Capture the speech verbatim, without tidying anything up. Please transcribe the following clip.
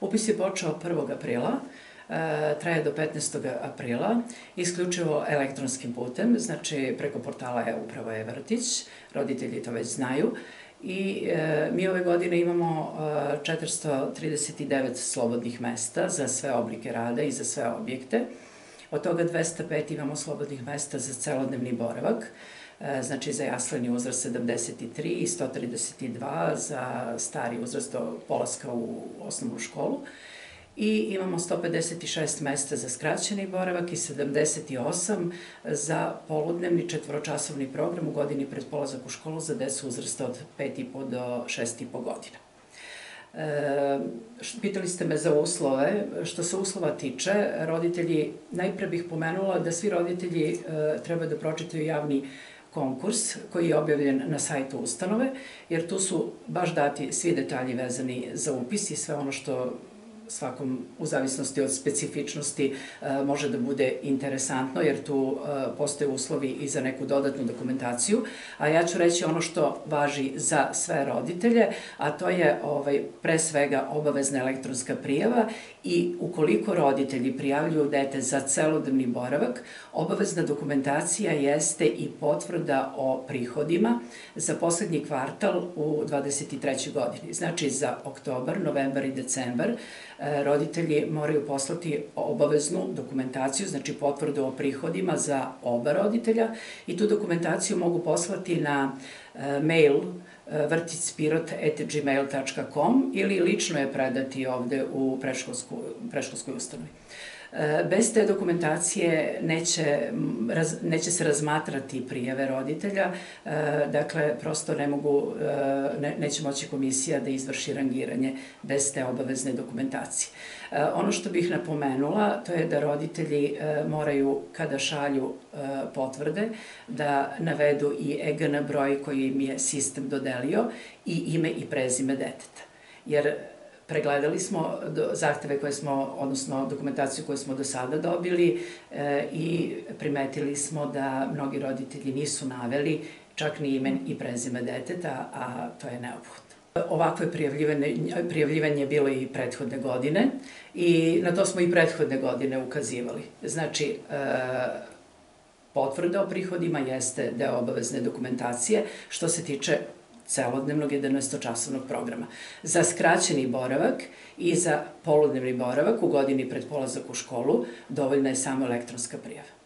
Upis je počeo prvog aprila, traje do petnaestog aprila, isključivo elektronskim putem, znači preko portala e-upravo e-vrtić, roditelji to već znaju. I mi ove godine imamo četiristo trideset devet slobodnih mesta za sve oblike rada i za sve objekte. Od toga dvesta pet imamo slobodnih mesta za celodnevni boravak, znači za jasleni uzrast sedamdeset tri i sto trideset dva za stari uzrast do polaska u osnovnu školu. I imamo sto pedeset šest mesta za skraćeni boravak i sedamdeset osam za poludnevni četvoročasovni program u godini pred polazak u školu za decu uzrasta od pet i po do šest i po godina. Pitali ste me za uslove. Što se uslova tiče, roditelji, najpre bih pomenula da svi roditelji treba da pročitaju javni konkurs koji je objavljen na sajtu ustanove, jer tu su baš dati svi detalji vezani za upis i sve ono što svakom, u zavisnosti od specifičnosti, može da bude interesantno, jer tu postoje uslovi i za neku dodatnu dokumentaciju. A ja ću reći ono što važi za sve roditelje, a to je pre svega obavezna elektronska prijava i ukoliko roditelji prijavljuju dete za celodnevni boravak, obavezna dokumentacija jeste i potvrda o prihodima za poslednji kvartal u dvadeset trećoj godini. Znači za oktobar, novembar i decembar roditelji moraju poslati obaveznu dokumentaciju, znači potvrdu o prihodima za oba roditelja i tu dokumentaciju mogu poslati na mail vrtićpirot at gmail tačka com ili lično je predati ovde u predškolskoj ustanovi. Bez te dokumentacije neće se razmatrati prijave roditelja, dakle, prosto ne mogu, neće moći komisija da izvrši rangiranje bez te obavezne dokumentacije. Ono što bih napomenula, to je da roditelji moraju, kada šalju potvrde, da navedu i e ge en broj koji im je sistem dodelio i ime i prezime deteta. Jer pregledali smo zahteve koje smo, odnosno dokumentaciju koju smo do sada dobili i primetili smo da mnogi roditelji nisu naveli čak ni ime i prezime deteta, a to je neophodno. Ovakvo prijavljivanje je bilo i prethodne godine i na to smo i prethodne godine ukazivali. Znači, potvrda o prihodima jeste deo obavezne dokumentacije što se tiče celodnevnog jedanaestočasovnog programa. Za skraćeni boravak i za poludnevni boravak u godini pred polazak u školu dovoljna je samo elektronska prijava.